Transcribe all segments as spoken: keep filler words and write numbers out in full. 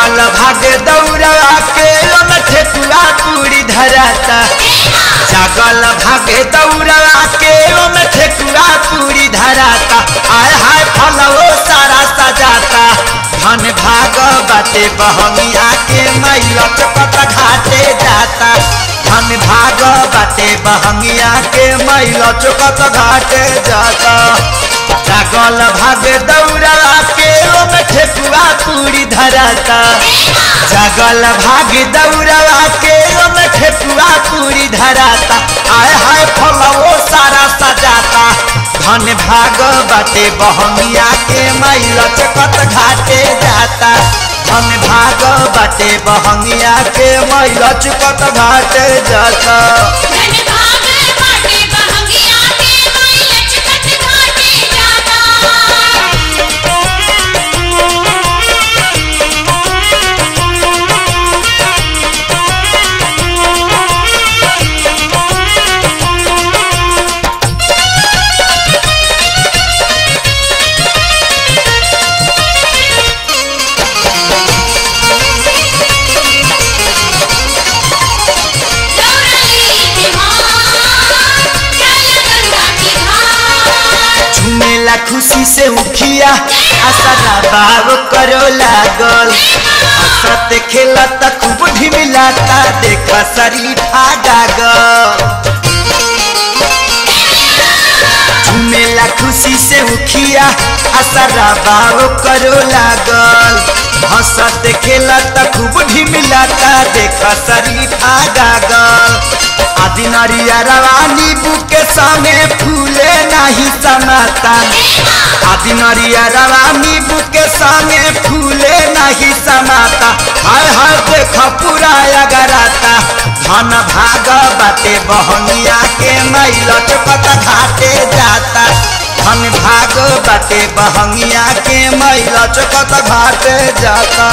जागल भागे दौड़ा के ठेकुआ पूरी धराता जागल भागे दौड़ा के ठेकुआ पूरी धराता आय हाय फलवो सारा सजाता धन भाग बाटे बहंगिया के मैया चपत घाटे जाता धन भाग बाटे बहंगिया के मैया चपत घाटे जाता जागल भागे दौड़ा के ठेकुआ पूरी धराता जागल भागे दौड़ा के ठेकुआ पूरी धराता आय हाय फलवो सारा सजाता धन भाग बाटे बहंगिया के मैया चकत घाटे जाता धन भाग बाटे बहंगिया के मैया चकत घाटे जाता खुशी से उखिया आसरा बाब करो लागल हसत खेलता खूब ढिमिलाता देखा शरीफा गागल झूमेला खुशी से उखिया आसरा बाब करो लागल हसत खेलता खूब ढिमिलाता देखा शरीफा गागल आदि नरिया रवानी बुके संगे फूले नहीं समाता आदि नरिया रवानी बुके संगे फूले नहीं समाता हाय हाय देख पूरा अगराता धन भाग बाटे बहंगिया के मैया चपत घाटे जाता धन भाग बाटे बहंगिया के मैया चपत घाटे जाता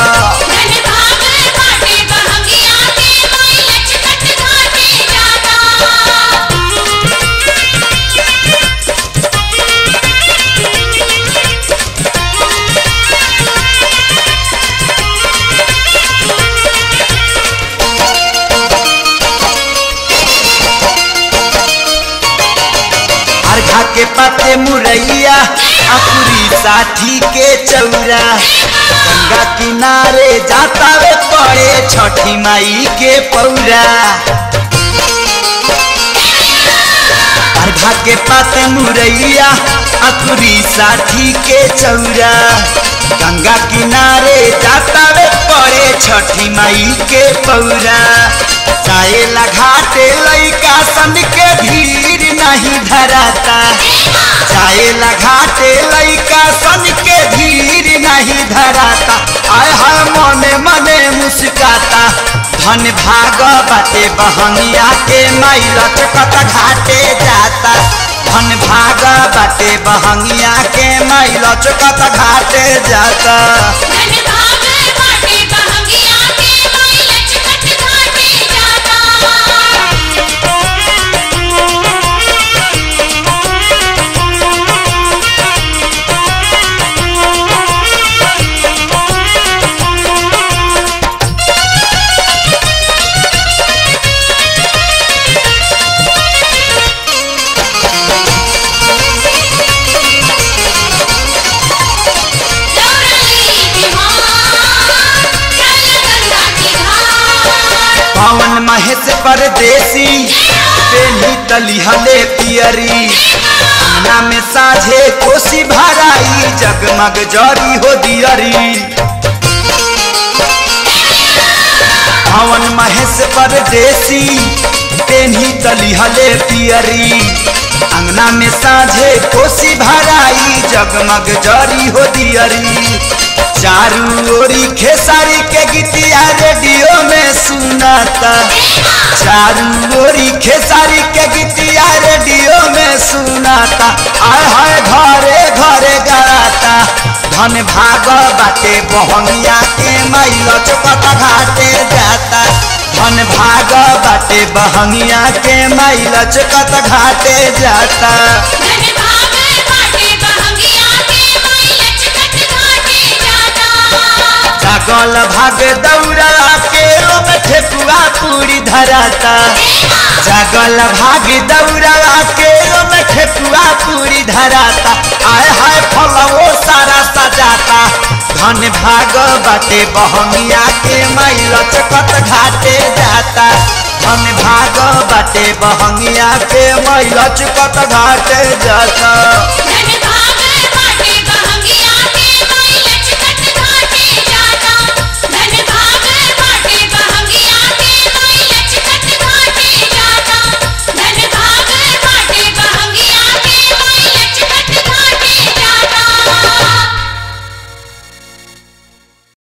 के पाते मुरैया अपुरी साठी के चौरा गंगा किनारे जाता वे पड़े छठी माई के पौरा अर्घा के पाते मुरैया अपुरी साठी के चौरा गंगा किनारे जाता वे पड़े छठी माई के पौरा चाहे घाटे लइका सन के भीड़ नहीं धराता चाहे घाटे लइका सन के भीड़ नहीं धराता आय हाय मने मने मुस्काता धन भाग बाटे बहंगिया के मैया चकत घाटे जाता धन भाग बाटे बहंगिया के मैया चकत घाटे जाता पवन महेश परदेसी बेली तलिहले पियरी अंगना में साझे कोसी भराई जगमग जरी हो दियरी पवन महेश परदेसी बेली तलिहले पियरी अंगना में साझे कोसी भराई जगमग जरी हो दियरी चारू ओरी खेसारी के गीतिया रेडियो में सुनाता चारू ओरी खेसारी के गीतिया रेडियो में सुनाता आय हाय घरे घरे गाता धन भाग बाटे बहंगिया के मैया चपत घाटे जाता धन भाग बाटे बहंगिया के मैया चपत घाटे जाता जागल भाग दौरा के में ठेकुआ पूरी धराता जागल भाग दौरा के में ठेकुआ पूरी धराता आय हाय फलवो सारा सजाता धन भाग बाटे बहंगिया के मैल चकत घाटे जाता धन भाग बाटे बहंगिया के मैल चकत घाटे जाता।